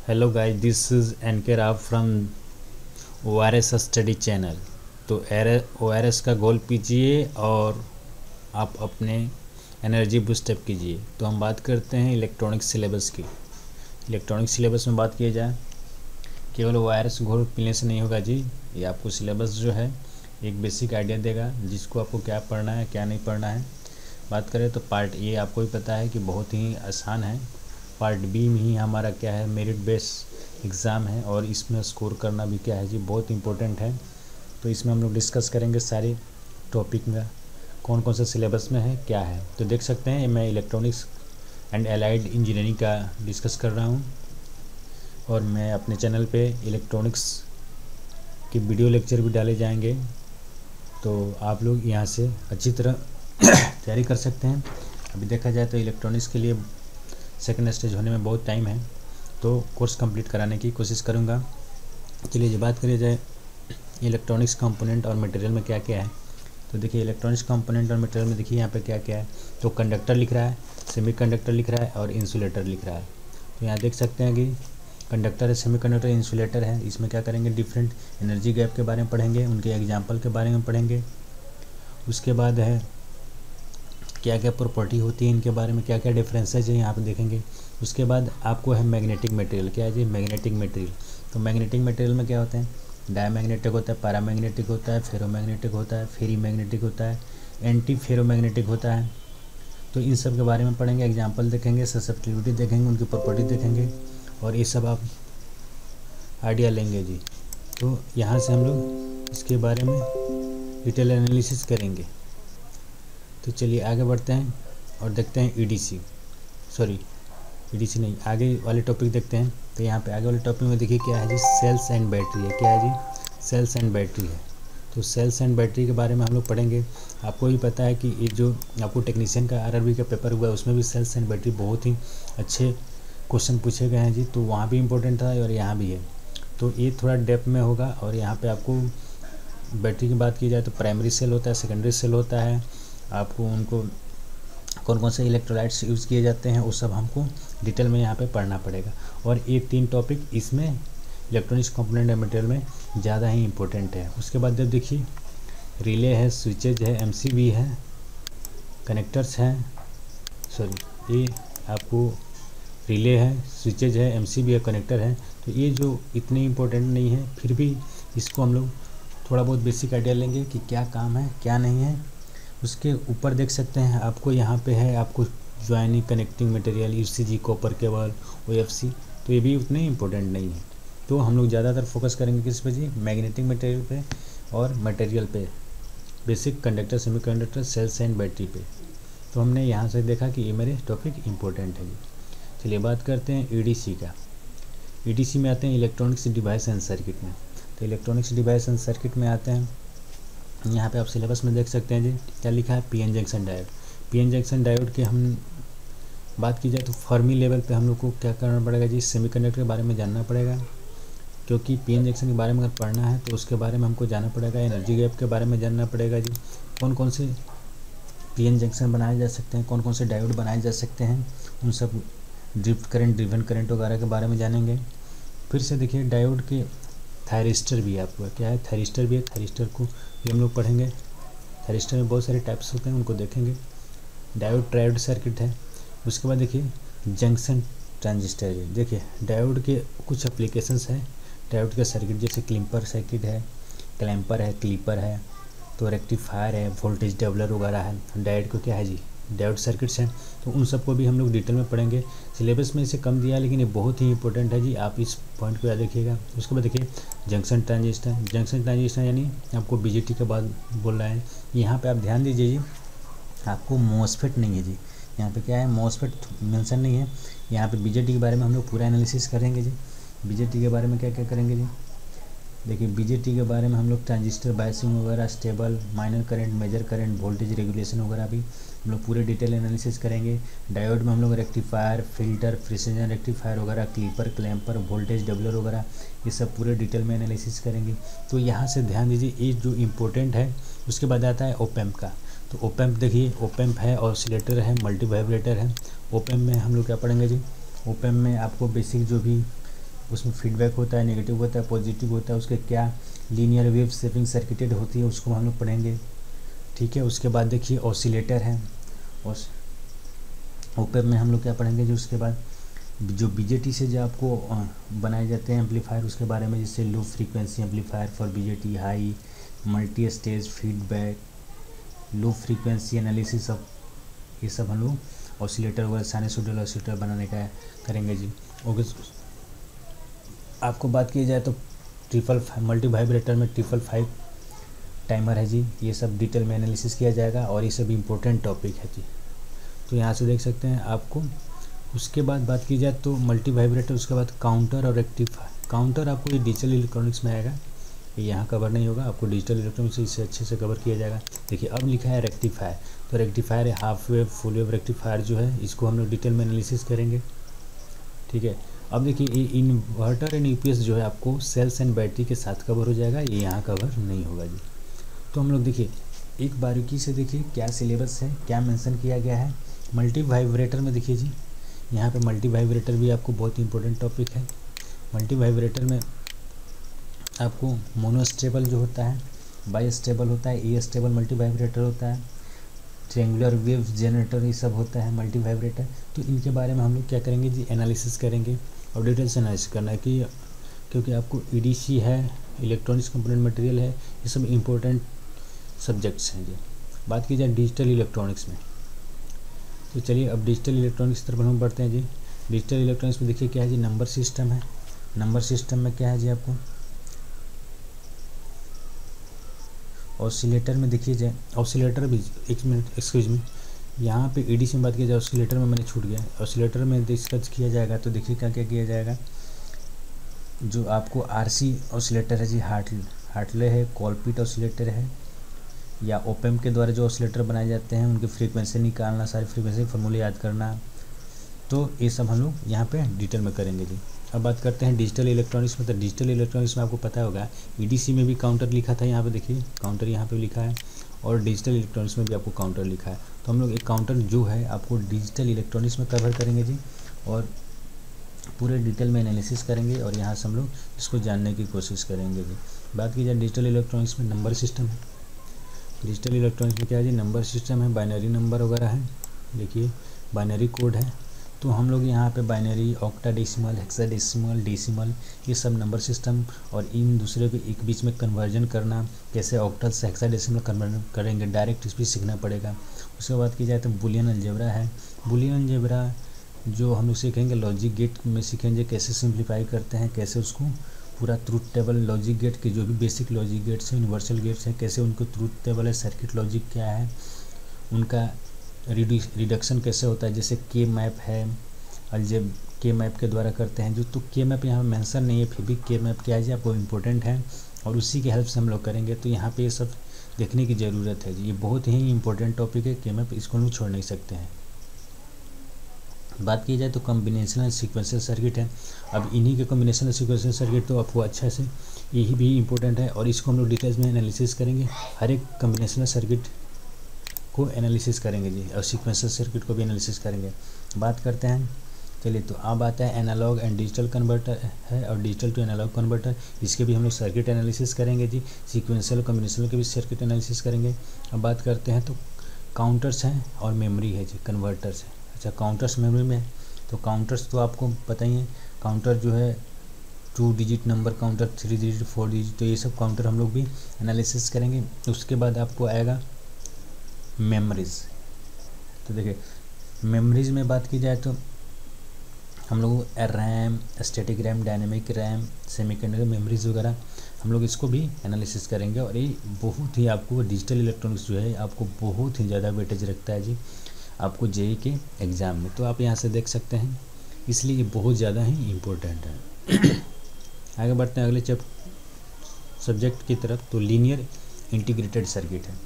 Hello guys, this is NK Rao from ORS study channel. तो ORS का गोल कीजिए और आप अपने एनर्जी बूस्ट अप कीजिए। तो हम बात करते हैं इलेक्ट्रॉनिक सिलेबस की। इलेक्ट्रॉनिक सिलेबस में बात की जाए, केवल ORS घोल पीने से नहीं होगा जी। ये आपको सिलेबस जो है एक बेसिक आइडिया देगा, जिसको आपको क्या पढ़ना है क्या नहीं पढ़ना है। बात करें तो पार्ट ए आपको भी पता है कि बहुत ही आसान है। पार्ट बी में ही हमारा क्या है, मेरिट बेस एग्ज़ाम है और इसमें स्कोर करना भी क्या है जी, बहुत इंपॉर्टेंट है। तो इसमें हम लोग डिस्कस करेंगे सारे टॉपिक में कौन कौन सा सिलेबस में है क्या है। तो देख सकते हैं मैं इलेक्ट्रॉनिक्स एंड एलाइड इंजीनियरिंग का डिस्कस कर रहा हूँ और मैं अपने चैनल पे इलेक्ट्रॉनिक्स के वीडियो लेक्चर भी डाले जाएंगे। तो आप लोग यहाँ से अच्छी तरह तैयारी कर सकते हैं। अभी देखा जाए तो इलेक्ट्रॉनिक्स के लिए सेकंड स्टेज होने में बहुत टाइम है, तो कोर्स कंप्लीट कराने की कोशिश करूँगा। चलिए जी, बात करिए जाए इलेक्ट्रॉनिक्स कंपोनेंट और मटेरियल में क्या क्या है। तो देखिए इलेक्ट्रॉनिक्स कंपोनेंट और मटेरियल में देखिए यहाँ पे क्या क्या है। तो कंडक्टर लिख रहा है, सेमीकंडक्टर लिख रहा है और इंसुलेटर लिख रहा है। तो यहाँ देख सकते हैं कि कंडक्टर है, सेमीकंडक्टर, इंसुलेटर है। इसमें क्या करेंगे, डिफरेंट एनर्जी गैप के बारे में पढ़ेंगे, उनके एग्जाम्पल के बारे में पढ़ेंगे। उसके बाद है क्या क्या प्रॉपर्टी होती है इनके बारे में, क्या क्या डिफरेंसेज है यहाँ पे देखेंगे। उसके बाद आपको है मैग्नेटिक मटेरियल। क्या है जी, मैग्नेटिक मटेरियल। तो मैग्नेटिक मटेरियल में क्या होते हैं, डायमैग्नेटिक होता है, पैरामैग्नेटिक होता है, फेरोमैग्नेटिक होता है, फेरी मैग्नेटिक होता है, एंटी फेरोमैग्नेटिक होता है। तो इन सब के बारे में पढ़ेंगे, एग्जाम्पल देखेंगे, ससेप्टिबिलिटी देखेंगे, उनकी प्रॉपर्टी देखेंगे और ये सब आप आइडिया लेंगे जी। तो यहाँ से हम लोग इसके बारे में डिटेल एनालिसिस करेंगे। तो चलिए आगे बढ़ते हैं और देखते हैं ईडीसी नहीं, आगे वाले टॉपिक देखते हैं। तो यहाँ पे आगे वाले टॉपिक में देखिए क्या है जी, सेल्स एंड बैटरी है। क्या है जी, सेल्स एंड बैटरी है। तो सेल्स एंड बैटरी के बारे में हम लोग पढ़ेंगे। आपको भी पता है कि ये जो आपको टेक्नीशियन का RRB का पेपर हुआ है उसमें भी सेल्स एंड बैटरी बहुत ही अच्छे क्वेश्चन पूछे गए हैं जी। तो वहाँ भी इम्पोर्टेंट था और यहाँ भी है। तो ये थोड़ा डेप्थ में होगा। और यहाँ पर आपको बैटरी की बात की जाए तो प्राइमरी सेल होता है, सेकेंडरी सेल होता है, आपको उनको कौन कौन से इलेक्ट्रोलाइट्स यूज़ किए जाते हैं वो सब हमको डिटेल में यहाँ पे पढ़ना पड़ेगा। और ये 3 टॉपिक इसमें इलेक्ट्रॉनिक्स कंपोनेंट एंड मटेरियल में ज़्यादा ही इम्पोर्टेंट है। उसके बाद जब देखिए रिले है, स्विचेज है, MCB है, कनेक्टर्स हैं, ये आपको रिले है, स्विचेज है, MCB है, कनेक्टर है। तो ये जो इतने इम्पोर्टेंट नहीं है, फिर भी इसको हम लोग थोड़ा बहुत बेसिक आइडिया लेंगे कि क्या काम है क्या नहीं है। उसके ऊपर देख सकते हैं आपको यहाँ पे है आपको joining connecting material, UCG, copper cable, OFC। तो ये भी उतने इम्पोर्टेंट नहीं है। तो हम लोग ज़्यादातर फोकस करेंगे किस पे जी, मैग्नेटिक मटेरियल पे और मटेरियल पे, basic conductor, semiconductor, cells and battery पे। तो हमने यहाँ से देखा कि ये मेरे टॉपिक इम्पोर्टेंट है जी। चलिए बात करते हैं EDC का। EDC में आते हैं इलेक्ट्रॉनिक्स डिवाइस एंड सर्किट में। तो इलेक्ट्रॉनिक्स डिवाइस एंड सर्किट में आते हैं, यहाँ पे आप सिलेबस में देख सकते हैं जी क्या लिखा है, PN junction diode. PN junction diode के हम बात की जाए तो फर्मी लेवल पे हम लोग को क्या करना पड़ेगा जी, सेमीकंडक्टर के बारे में जानना पड़ेगा। क्योंकि PN जंक्शन के बारे में अगर पढ़ना है तो उसके बारे में हमको जानना पड़ेगा, एनर्जी गैप के बारे में जानना पड़ेगा जी, कौन कौन से PN जंक्शन बनाए जा सकते हैं, कौन कौन से डायोड बनाए जा सकते हैं, उन सब ड्रिफ्ट करंट, ड्रिवन करंट वगैरह के बारे में जानेंगे। फिर से देखिए डायोड के थायरिस्टर भी है, आपको क्या है, थायरिस्टर भी है, थायरिस्टर को भी हम लोग पढ़ेंगे। थायरिस्टर में बहुत सारे टाइप्स होते हैं, उनको देखेंगे। डायोड ट्रायोड सर्किट है। उसके बाद देखिए जंक्शन ट्रांजिस्टर है। देखिए डायोड के कुछ एप्लीकेशंस हैं डायोड के सर्किट, जैसे क्लिपर सर्किट है, क्लैम्पर है, क्लीपर है, तो रेक्टिफायर है, वोल्टेज डेवलर वगैरह है। डायोड को क्या है जी, डायोड सर्किट्स हैं। तो उन सबको भी हम लोग डिटेल में पढ़ेंगे। सिलेबस में इसे कम दिया है लेकिन ये बहुत ही इंपॉर्टेंट है जी, आप इस पॉइंट को याद रखिएगा। उसके बाद देखिए जंक्शन ट्रांजिस्टर। जंक्शन ट्रांजिस्टर यानी आपको BJT के बाद बोल रहा है। यहाँ पे आप ध्यान दीजिए जी, आपको मॉसफेट नहीं है जी, यहाँ पे क्या है, मॉसफेट मेंशन नहीं है। यहाँ पे BJT के बारे में हम लोग पूरा एनालिसिस करेंगे जी। BJT के बारे में क्या क्या करेंगे जी, देखिए BJT के बारे में हम लोग ट्रांजिस्टर बायसिंग वगैरह, stable, minor current, major current, voltage regulation वगैरह भी हम लोग पूरे डिटेल एनालिसिस करेंगे। डायोड में हम लोग रेक्टिफायर, फिल्टर, प्रिसीजन रेक्टिफायर वगैरह, क्लीपर, क्लैम्पर, वोल्टेज डेवलर वगैरह, ये सब पूरे डिटेल में एनालिसिस करेंगे। तो यहाँ से ध्यान दीजिए, ये जो इम्पोर्टेंट है। उसके बाद आता है ओपैम्प का। तो ओपैम्प देखिए, ओपैम्प है, ऑसिलेटर है, मल्टी वाइब्रेटर है। ओपैम्प में हम लोग क्या पढ़ेंगे जी, ओपैम्प में आपको बेसिक जो भी उसमें फीडबैक होता है, नेगेटिव होता है, पॉजिटिव होता है, उसके क्या लीनियर वेव शेपिंग सर्किटेड होती है उसको हम लोग पढ़ेंगे। ठीक है, उसके बाद देखिए ऑसिलेटर है, और ओपेम में हम लोग क्या पढ़ेंगे जो उसके बाद जो बीजेटी से जो आपको बनाए जाते हैं एम्पलीफायर उसके बारे में, जैसे low frequency amplifier for BJT, high multi stage feedback, low frequency analysis, सब ये सब हम लोग ऑसिलेटर वगैरह साइनसॉइडल ऑसिलेटर बनाने का करेंगे जी। ओके, आपको बात की जाए तो मल्टी वाइब्रेटर में 555 टाइमर है जी, ये सब डिटेल में एनालिसिस किया जाएगा और ये सब इम्पोर्टेंट टॉपिक है जी। तो यहाँ से देख सकते हैं आपको। उसके बाद बात की जाए तो मल्टी वाइब्रेटर, उसके बाद काउंटर और रेक्टिफायर। काउंटर आपको ये डिजिटल इलेक्ट्रॉनिक्स में आएगा, ये यहाँ कवर नहीं होगा, आपको डिजिटल इलेक्ट्रॉनिक्स से इससे अच्छे से कवर किया जाएगा। देखिए अब लिखा है रेक्टिफायर, तो रेक्टिफायर है half wave full wave rectifier जो है, इसको हम लोग डिटेल में एनालिसिस करेंगे। ठीक है, अब देखिए ये इन्वर्टर एंड यूपीएस जो है आपको सेल्स एंड बैटरी के साथ कवर हो जाएगा, ये यहाँ कवर नहीं होगा जी। तो हम लोग देखिए एक बारीकी से देखिए क्या सिलेबस है, क्या मेंशन किया गया है। मल्टी वाइब्रेटर में देखिए जी, यहाँ पे मल्टी वाइब्रेटर भी आपको बहुत इंपॉर्टेंट टॉपिक है। मल्टी वाइब्रेटर में आपको मोनोस्टेबल जो होता है, बाई स्टेबल होता है, ए स्टेबल मल्टी वाइब्रेटर होता है, ट्रेंगुलर वेव जनरेटर ये सब होता है मल्टी वाइब्रेटर। तो इनके बारे में हम लोग क्या करेंगे जी, एनालिसिस करेंगे और डिटेल से एनालिसिस करना है कि क्योंकि आपको ईडीसी है, इलेक्ट्रॉनिक्स कंपोनेंट मटेरियल है, ये सब इम्पोर्टेंट सब्जेक्ट्स हैं जी। बात की जाए डिजिटल इलेक्ट्रॉनिक्स में, तो चलिए अब डिजिटल इलेक्ट्रॉनिक्स की तरफ हम बढ़ते हैं जी। डिजिटल इलेक्ट्रॉनिक्स में देखिए क्या है जी, नंबर सिस्टम है। नंबर सिस्टम में क्या है जी आपको ऑसिलेटर में देखिए जाए, ऑसिलेटर भी एक मिनट एक्सक्यूज मी, यहाँ पे ईडीसी में बात की जाए, ऑसिलेटर में मैंने छूट गया। ऑसिलेटर में डिस्कस किया जाएगा तो देखिए क्या क्या किया जाएगा। जो आपको आरसी ऑसिलेटर है जी, हार्टले है, कॉलपिट ऑसिलेटर है, या ओपेम के द्वारा जो ऑसिलेटर बनाए जाते हैं उनकी फ्रीक्वेंसी निकालना, सारी फ्रीक्वेंसी फॉर्मूले याद करना, तो ये सब हम लोग यहाँ पे डिटेल में करेंगे जी। अब बात करते हैं डिजिटल इलेक्ट्रॉनिक्स में। तो डिजिटल इलेक्ट्रॉनिक्स में आपको पता होगा ईडीसी में भी काउंटर लिखा था, यहाँ पे देखिए काउंटर यहाँ पे लिखा है, और डिजिटल इलेक्ट्रॉनिक्स में भी आपको काउंटर लिखा है। तो हम लोग एक काउंटर जो है आपको डिजिटल इलेक्ट्रॉनिक्स में कवर करेंगे जी, और पूरे डिटेल में एनालिसिस करेंगे, और यहाँ से हम लोग इसको जानने की कोशिश करेंगे जी। बात की जाए डिजिटल इलेक्ट्रॉनिक्स में नंबर सिस्टम है। डिजिटल इलेक्ट्रॉनिक्स में क्या है जी, नंबर सिस्टम है, बाइनरी नंबर वगैरह है, देखिए बाइनरी कोड है। तो हम लोग यहाँ पे बाइनरी, ऑक्टाडेसिमल, हेक्साडेसिमल, डेसिमल, ये सब नंबर सिस्टम, और इन दूसरे के एक बीच में कन्वर्जन करना, कैसे ऑक्टल से हेक्साडेसिमल कन्वर्जन करेंगे, डायरेक्ट इस भी सीखना पड़ेगा। उसके बाद की जाए तो बुलियन अलजेब्रा है। बुलियन अलजेब्रा जो हम लोग सीखेंगे लॉजिक गेट में सीखेंगे, कैसे सिंप्लीफाई करते हैं, कैसे उसको पूरा ट्रूथ टेबल लॉजिक गेट के जो भी बेसिक लॉजिक गेट्स हैं, यूनिवर्सल गेट्स हैं, कैसे उनको ट्रूथ टेबल है, सर्किट लॉजिक क्या है, उनका रिडक्शन कैसे होता है, जैसे के मैप है, अलजेब के मैप के द्वारा करते हैं जो। तो के मैप यहाँ मेंशन नहीं है, फिर भी के मैप क्या है जी आपको इम्पोर्टेंट है, और उसी के हेल्प से हम लोग करेंगे। तो यहाँ पे ये सब देखने की ज़रूरत है जी, ये बहुत ही इंपॉर्टेंट टॉपिक है, के मैप इसको हम छोड़ नहीं सकते हैं। बात की जाए तो कॉम्बिनेशनल सीक्वेंशियल सर्किट है। अब इन्हीं के कॉम्बिनेशनल सीक्वेंशियल सर्किट तो आपको अच्छा से यही भी इम्पोर्टेंट है, और इसको हम लोग डिटेल्स में एनालिसिस करेंगे, हर एक कॉम्बिनेशनल सर्किट को एनालिसिस करेंगे जी, और सीक्वेंशियल सर्किट को भी एनालिसिस करेंगे। बात करते हैं, चलिए तो अब आता है एनालॉग एंड डिजिटल कन्वर्टर है, और डिजिटल टू एनालॉग कन्वर्टर, इसके भी हम लोग सर्किट एनालिसिस करेंगे जी, सीक्वेंशियल कॉम्बिनेशनल के भी सर्किट एनालिसिस करेंगे। अब बात करते हैं तो काउंटर्स हैं और मेमोरी है जी, कन्वर्टर्स है। अच्छा, काउंटर्स मेमोरी में, तो काउंटर्स तो आपको पता ही है, काउंटर जो है 2 digit number counter, 3 digit, 4 digit, तो ये सब काउंटर हम लोग भी एनालिसिस करेंगे। उसके बाद आपको आएगा मेमोरीज। तो देखिए मेमोरीज में बात की जाए तो हम लोग RAM, static RAM, dynamic RAM, semiconductor memories वगैरह हम लोग इसको भी एनालिसिस करेंगे, और ये बहुत ही आपको डिजिटल इलेक्ट्रॉनिक्स जो है आपको बहुत ही ज़्यादा वेटेज रखता है जी आपको जेईई के एग्ज़ाम में। तो आप यहाँ से देख सकते हैं, इसलिए ये बहुत ज़्यादा ही इम्पोर्टेंट है। आगे बढ़ते हैं अगले सब्जेक्ट की तरफ। तो लीनियर इंटीग्रेटेड सर्किट है।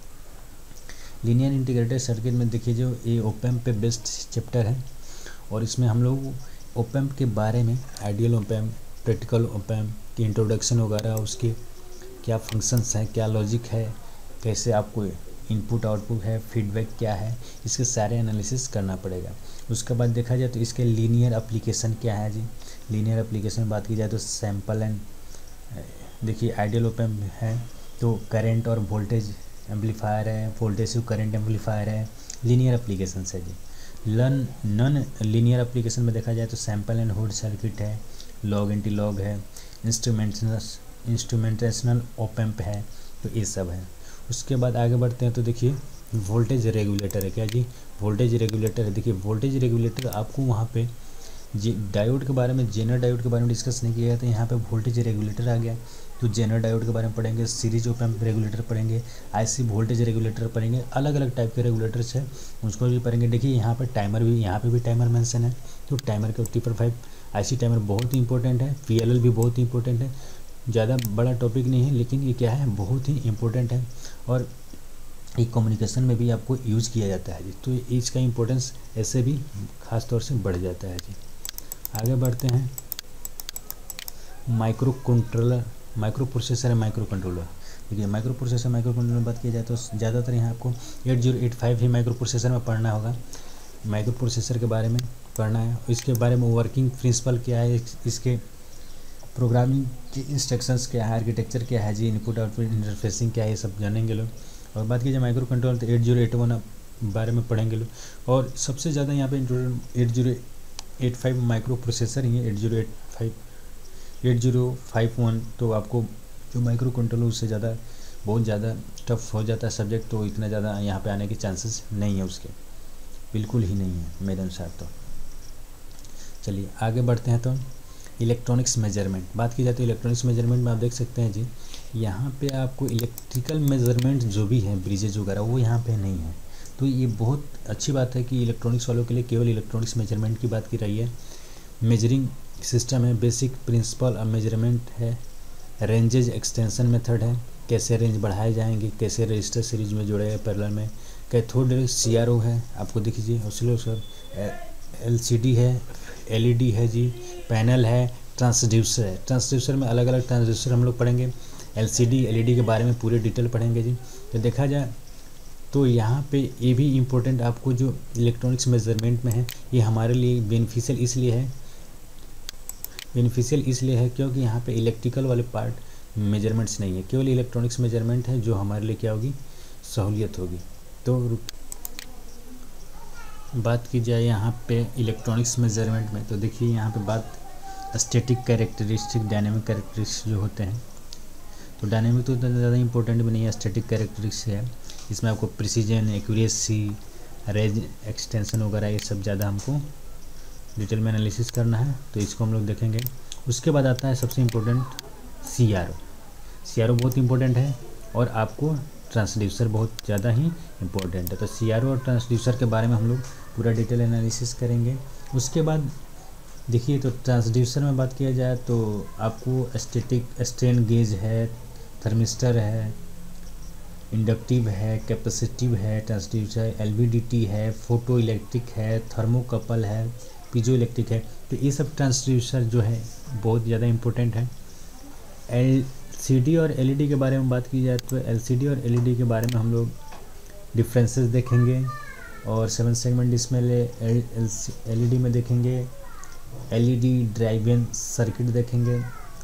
लीनियर इंटीग्रेटेड सर्किट में देखिए जो ये ओपैम्प पे बेस्ड चैप्टर है, और इसमें हम लोग ओपैम्प के बारे में, आइडियल ओपैम्प, प्रैक्टिकल ओपैम्प की इंट्रोडक्शन वगैरह, उसके क्या फंक्शंस हैं, क्या लॉजिक है, कैसे आपको इनपुट आउटपुट है, फीडबैक क्या है, इसके सारे एनालिसिस करना पड़ेगा। उसके बाद देखा जाए तो इसके लीनियर एप्लीकेशन क्या है जी, लीनियर एप्लीकेशन में बात की जाए तो सैम्पल एंड देखिए आइडियल ओप एम्प है तो करंट और वोल्टेज एम्पलीफायर है, वोल्टेज टू करंट एम्पलीफायर है, लीनियर एप्लीकेशन है जी। नॉन लीनियर एप्लीकेशन में देखा जाए तो सैम्पल एंड होल्ड सर्किट है, लॉग एंटी लॉग है, इंस्ट्रूमेंटेशनल ओप एम्प है, तो ये सब है। उसके बाद आगे बढ़ते हैं तो देखिए वोल्टेज रेगुलेटर है, क्या जी वोल्टेज रेगुलेटर है। देखिए वोल्टेज रेगुलेटर आपको वहाँ पे डायोड के बारे में, जेनर डायोड के बारे में डिस्कस नहीं किया गया, तो यहाँ पे वोल्टेज रेगुलेटर आ गया, तो जेनर डायोड के बारे में पढ़ेंगे, सीरीज ओप एम्प रेगुलेटर पढ़ेंगे, आईसी वोल्टेज रेगुलेटर पढ़ेंगे, अलग अलग टाइप के रेगुलेटर्स है उसको भी पढ़ेंगे। देखिए यहाँ पर टाइमर भी, यहाँ पे भी टाइमर मेंशन है, तो टाइमर के 5 आईसी टाइमर बहुत ही इंपॉर्टेंट है, पीएलएल भी बहुत ही इंपॉर्टेंट है। ज़्यादा बड़ा टॉपिक नहीं है लेकिन ये क्या है बहुत ही इंपॉर्टेंट है और एक कम्युनिकेशन में भी आपको यूज़ किया जाता है जी, तो इसका इम्पोर्टेंस ऐसे भी ख़ास तौर से बढ़ जाता है जी। आगे बढ़ते हैं माइक्रो कंट्रोलर, माइक्रो प्रोसेसर है, माइक्रो कंट्रोलर। देखिए माइक्रो प्रोसेसर, माइक्रो कंट्रोलर में बात की जाए तो ज़्यादातर यहाँ आपको 8085 ही माइक्रो प्रोसेसर में पढ़ना होगा, माइक्रो प्रोसेसर के बारे में पढ़ना है। इसके बारे में वर्किंग प्रिंसिपल क्या है, इसके प्रोग्रामिंग के इंस्ट्रक्शंस क्या है, आर्किटेक्चर क्या है जी, इनपुट आउटपुट इंटरफेसिंग क्या है, ये सब जानेंगे लोग। और बात की जाए माइक्रो कंट्रोलर तो 8081 बारे में पढ़ेंगे लोग, और सबसे ज़्यादा यहाँ पे 8085 माइक्रो प्रोसेसर ही है, 8051, तो आपको जो माइक्रो कंट्रोलर उससे ज़्यादा बहुत ज़्यादा टफ हो जाता है सब्जेक्ट, तो इतना ज़्यादा यहाँ पे आने के चांसेस नहीं है उसके, बिल्कुल ही नहीं है मेरे अनुसार। तो चलिए आगे बढ़ते हैं। तो इलेक्ट्रॉनिक्स मेजरमेंट बात की जाए तो इलेक्ट्रॉनिक्स मेजरमेंट में आप देख सकते हैं जी, यहाँ पे आपको इलेक्ट्रिकल मेजरमेंट जो भी है ब्रिजेज वगैरह वो यहाँ पे नहीं है, तो ये बहुत अच्छी बात है कि इलेक्ट्रॉनिक्स वालों के लिए केवल इलेक्ट्रॉनिक्स मेजरमेंट की बात की रही है। मेजरिंग सिस्टम है, बेसिक प्रिंसिपल ऑफ मेजरमेंट है, रेंजेज एक्सटेंशन मेथड है, कैसे रेंज बढ़ाए जाएंगे, कैसे रजिस्टर सीरीज में जोड़ेगा पैरेलल में, कैथोड सीआरओ है, आपको दिख लीजिए ऑसिलोस्कोप, एलसीडी है, एलईडी है जी, पैनल है, ट्रांसड्यूसर है। ट्रांसड्यूसर में अलग अलग ट्रांसड्यूसर हम लोग पढ़ेंगे, एलसीडी एलईडी के बारे में पूरे डिटेल पढ़ेंगे जी। तो देखा जाए तो यहाँ पे ये भी इम्पोर्टेंट आपको जो इलेक्ट्रॉनिक्स मेजरमेंट में है, ये हमारे लिए बेनिफिशियल इसलिए है क्योंकि यहाँ पे इलेक्ट्रिकल वाले पार्ट मेजरमेंट्स नहीं है, केवल इलेक्ट्रॉनिक्स मेजरमेंट है जो हमारे लिए क्या होगी, सहूलियत होगी। तो बात की जाए यहाँ पे इलेक्ट्रॉनिक्स मेजरमेंट में, तो देखिए यहाँ पे बात स्टैटिक कैरेक्टरिस्टिक, डायनेमिक कैरेक्टरिस्टिक जो होते हैं, तो डायनेमिक तो ज़्यादा इंपॉर्टेंट भी नहीं है, स्टैटिक कैरेक्टरिस्टिक है, इसमें आपको प्रिसीजन, एक्यूरेसी, रेंज एक्सटेंशन वगैरह ये सब ज़्यादा हमको डिटेल में एनालिसिस करना है, तो इसको हम लोग देखेंगे। उसके बाद आता है सबसे इम्पोर्टेंट सीआरओ बहुत इंपॉर्टेंट है, और आपको ट्रांसड्यूसर बहुत ज़्यादा ही इम्पोर्टेंट है। तो सीआरओ और ट्रांसड्यूसर के बारे में हम लोग पूरा डिटेल एनालिसिस करेंगे। उसके बाद देखिए तो ट्रांसड्यूसर में बात किया जाए तो आपको स्टैटिक स्ट्रेन गेज है, थर्मिस्टर है, इंडक्टिव है, कैपेसिटिव है, ट्रांसड्यूसर एलवीडीटी है, फोटो इलेक्ट्रिक है, थर्मोकपल है, पीजो इलेक्ट्रिक है, तो ये सब ट्रांसड्यूसर जो है बहुत ज़्यादा इम्पोर्टेंट है। एलसीडी और एलईडी के बारे में बात की जाए तो एलसीडी और एलईडी के बारे में हम लोग डिफरेंसेस देखेंगे, और 7 सेगमेंट डिस्प्ले एलईडी में देखेंगे, एलईडी ड्राइव सर्किट देखेंगे,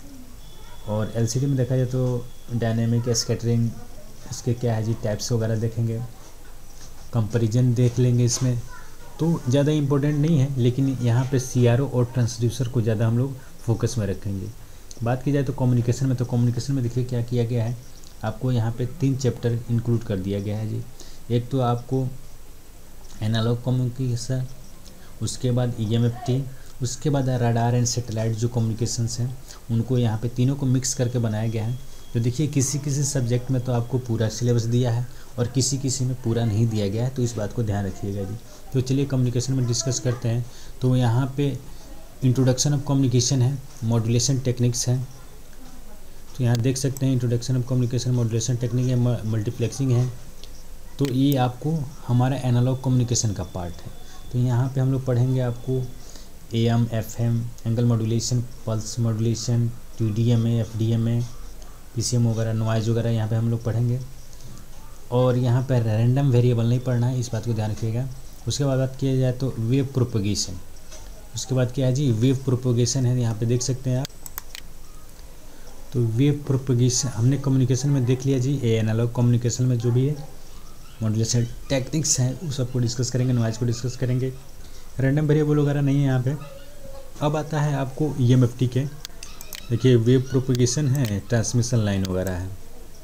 और एलसीडी में देखा जाए तो डायनेमिक स्कैटरिंग, इसके क्या है जी टाइप्स वगैरह देखेंगे, कंपैरिजन देख लेंगे इसमें, तो ज़्यादा इम्पोर्टेंट नहीं है, लेकिन यहाँ पे सीआरओ और ट्रांसड्यूसर को ज़्यादा हम लोग फोकस में रखेंगे। बात की जाए तो कम्युनिकेशन में, तो कम्युनिकेशन में देखिए क्या किया गया है, आपको यहाँ पे 3 चैप्टर इंक्लूड कर दिया गया है जी। एक तो आपको एनालॉग कम्युनिकेशन, उसके बाद ईएमएफटी, उसके बाद रडार एंड सैटेलाइट जो कम्युनिकेशंस हैं उनको यहाँ पे तीनों को मिक्स करके बनाया गया है। तो देखिए किसी किसी सब्जेक्ट में तो आपको पूरा सिलेबस दिया है और किसी किसी में पूरा नहीं दिया गया है, तो इस बात को ध्यान रखिएगा जी। तो चलिए कम्युनिकेशन में डिस्कस करते हैं। तो यहाँ पे इंट्रोडक्शन ऑफ कम्युनिकेशन है, मॉड्यूलेशन टेक्निक्स है, तो यहाँ देख सकते हैं introduction of communication, modulation technique है, मल्टीप्लेक्सिंग है, तो ये आपको हमारा एनालॉग कम्युनिकेशन का पार्ट है। तो यहाँ पे हम लोग पढ़ेंगे आपको AM, FM, angle modulation, pulse modulation, TDMA, FDMA, PCM वगैरह, नॉइज वगैरह यहाँ पे हम लोग पढ़ेंगे। और यहाँ पर रैंडम वेरिएबल नहीं पढ़ना है, इस बात को ध्यान रखिएगा। उसके बाद बात किया जाए तो वेव प्रोपगेशन, उसके बाद क्या है जी, वेव प्रोपोगेशन है, यहाँ पे देख सकते हैं आप। तो वेव प्रोपोगेशन हमने कम्युनिकेशन में देख लिया जी। एनालॉग कम्युनिकेशन में जो भी है मॉड्यूलेशन टेक्निक्स हैं उस सबको डिस्कस करेंगे, नॉइज़ को डिस्कस करेंगे, रैंडम वेरिएबल वगैरह नहीं है यहाँ पे। अब आता है आपको EMFT के। देखिए वेव प्रोपोगेशन है, ट्रांसमिशन लाइन वगैरह है,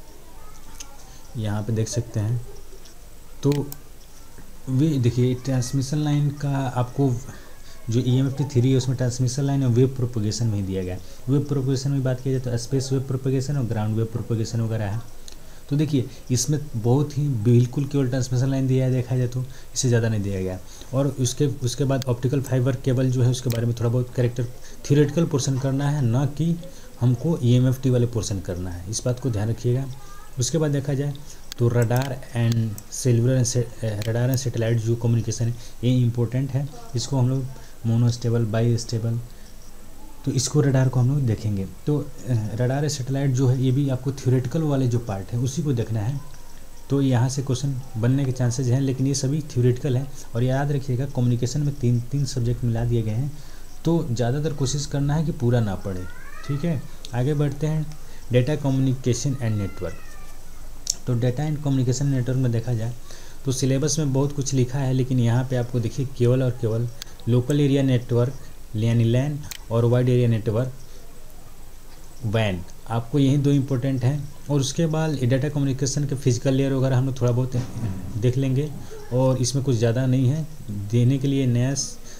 यहाँ पे देख सकते हैं। तो वे देखिए ट्रांसमिशन लाइन का आपको जो EMFT थ्योरी है उसमें ट्रांसमिशन लाइन और वेव प्रोपोगेशन में ही दिया गया है। वेव प्रोपोगेशन में बात की जाए तो स्पेस वेव प्रोपोगेशन और ग्राउंड वेव प्रोपोगेशन वगैरह है। तो देखिए इसमें बहुत ही बिल्कुल केवल ट्रांसमिशन लाइन दिया है, देखा जाए तो इससे ज़्यादा नहीं दिया गया। और उसके बाद ऑप्टिकल फाइबर केबल जो है उसके बारे में थोड़ा बहुत कैरेक्टर थियोरेटिकल पोर्शन करना है, ना कि हमको EMFT वाले पोर्शन करना है, इस बात को ध्यान रखिएगा। उसके बाद देखा जाए तो रडार एंड सैटेलाइट जो कम्युनिकेशन है ये इम्पोर्टेंट है। इसको हम लोग मोनोस्टेबल, बाई स्टेबल, तो इसको रडार को हम लोग देखेंगे। तो रडार और सैटेलाइट जो है ये भी आपको थ्योरेटिकल वाले जो पार्ट है उसी को देखना है। तो यहाँ से क्वेश्चन बनने के चांसेस हैं, लेकिन ये सभी थ्योरेटिकल है। और याद रखिएगा कम्युनिकेशन में तीन सब्जेक्ट मिला दिए गए हैं, तो ज़्यादातर कोशिश करना है कि पूरा ना पढ़े, ठीक है। आगे बढ़ते हैं, डेटा कम्युनिकेशन एंड नेटवर्क। तो डेटा एंड कम्युनिकेशन नेटवर्क में देखा जाए तो सिलेबस में बहुत कुछ लिखा है, लेकिन यहाँ पे आपको देखिए केवल और केवल लोकल एरिया नेटवर्क यानी लैन और वाइड एरिया नेटवर्क वैन, आपको यही दो इम्पोर्टेंट हैं। और उसके बाद डेटा कम्युनिकेशन के फिजिकल लेयर वगैरह हम लोग थोड़ा बहुत देख लेंगे, और इसमें कुछ ज़्यादा नहीं है देने के लिए। नया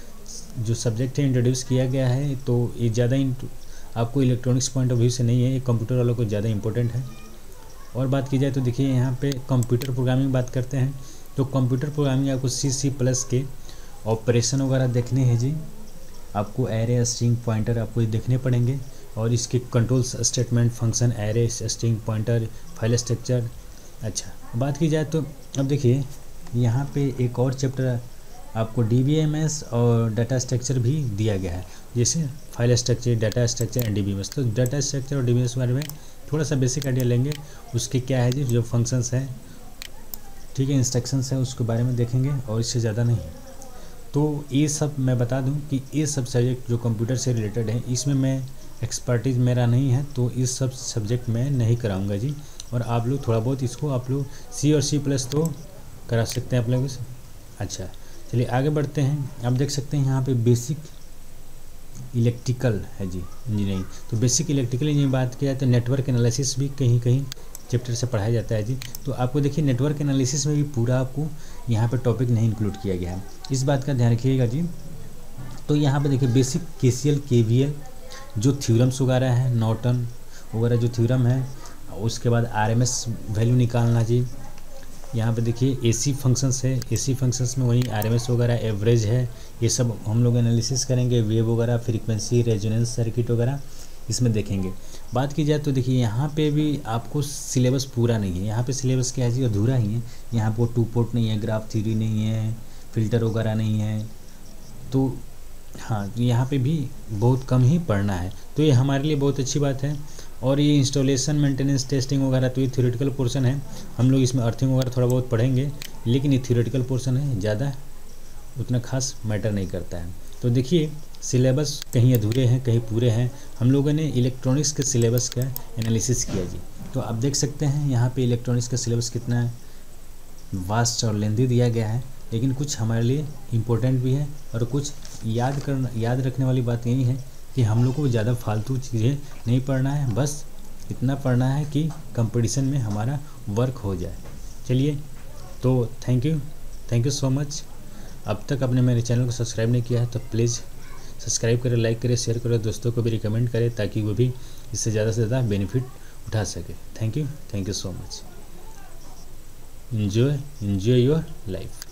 जो सब्जेक्ट है इंट्रोड्यूस किया गया है, तो ये ज़्यादा आपको इलेक्ट्रॉनिक्स पॉइंट ऑफ व्यू से नहीं है, ये कंप्यूटर वालों को ज़्यादा इंपॉर्टेंट है। और बात की जाए तो देखिए यहाँ पे कंप्यूटर प्रोग्रामिंग बात करते हैं, तो कंप्यूटर प्रोग्रामिंग आपको C++ के ऑपरेशन वगैरह देखने हैं जी। आपको एरे, स्ट्रिंग, पॉइंटर आपको ये देखने पड़ेंगे, और इसके controls, statement, function, array, string, pointer, file structure. अच्छा, बात की जाए तो अब देखिए यहाँ पे एक और चैप्टर आपको DBMS और डाटा स्ट्रक्चर भी दिया गया है, जैसे file structure, data structure and DBMS। तो डाटा स्ट्रक्चर और DBMS के बारे में थोड़ा सा बेसिक आइडिया लेंगे। उसके क्या है जी, जो फंक्शंस हैं, ठीक है, इंस्ट्रक्शंस है, उसके बारे में देखेंगे, और इससे ज़्यादा नहीं। तो ये सब मैं बता दूं कि ये सब सब्जेक्ट जो कंप्यूटर से रिलेटेड है, इसमें मैं एक्सपर्टीज़ मेरा नहीं है, तो इस सब सब्जेक्ट मैं नहीं कराऊंगा जी। और आप लोग थोड़ा बहुत इसको आप लोग C और C+ तो करा सकते हैं आप लोग। अच्छा चलिए आगे बढ़ते हैं। आप देख सकते हैं यहाँ पे बेसिक इलेक्ट्रिकल है जी, इंजीनियरिंग। तो बेसिक इलेक्ट्रिकल इंजीनियरिंग बात किया जाए तो नेटवर्क एनालिसिस भी कहीं कहीं चैप्टर से पढ़ाया जाता है जी। तो आपको देखिए नेटवर्क एनालिसिस में भी पूरा आपको यहाँ पे टॉपिक नहीं इंक्लूड किया गया है, इस बात का ध्यान रखिएगा जी। तो यहाँ पे देखिए बेसिक KCL, KVL जो थ्योरम्स वगैरह हैं, नॉर्टन वगैरह जो थ्योरम है, उसके बाद RMS वैल्यू निकालना जी। यहाँ पे देखिए AC फंक्शंस है, AC फंक्शंस में वही RMS वगैरह, एवरेज है, ये सब हम लोग एनालिसिस करेंगे। वेव वगैरह, फ्रीक्वेंसी, रेजोनेंस सर्किट वगैरह इसमें देखेंगे। बात की जाए तो देखिए यहाँ पे भी आपको सिलेबस पूरा नहीं है, यहाँ पे सिलेबस क्या है जी, अधूरा ही है। यहाँ पर 2 पोर्ट नहीं है, ग्राफ थ्योरी नहीं है, फिल्टर वगैरह नहीं है, तो हाँ यहाँ पे भी बहुत कम ही पढ़ना है, तो ये हमारे लिए बहुत अच्छी बात है। और ये इंस्टॉलेशन, मेंटेनेंस, टेस्टिंग वगैरह तो ये थ्योरेटिकल पोर्शन है, हम लोग इसमें अर्थिंग वगैरह थोड़ा बहुत पढ़ेंगे, लेकिन ये थ्योरेटिकल पोर्शन है, ज़्यादा उतना खास मैटर नहीं करता है। तो देखिए सिलेबस कहीं अधूरे हैं, कहीं पूरे हैं। हम लोगों ने इलेक्ट्रॉनिक्स के सिलेबस का एनालिसिस किया जी। तो आप देख सकते हैं यहाँ पे इलेक्ट्रॉनिक्स का सिलेबस कितना वास्ट और लेंथी दिया गया है, लेकिन कुछ हमारे लिए इम्पोर्टेंट भी है, और कुछ याद रखने वाली बात यही है कि हम लोग को ज़्यादा फालतू चीज़ें नहीं पढ़ना है, बस इतना पढ़ना है कि कंपटीशन में हमारा वर्क हो जाए। चलिए, तो थैंक यू सो मच। अब तक आपने मेरे चैनल को सब्सक्राइब नहीं किया है तो प्लीज़ सब्सक्राइब करें, लाइक करें, शेयर करें, दोस्तों को भी रिकमेंड करें, ताकि वो भी इससे ज़्यादा से ज़्यादा बेनिफिट उठा सके। Thank you so much. enjoy your life।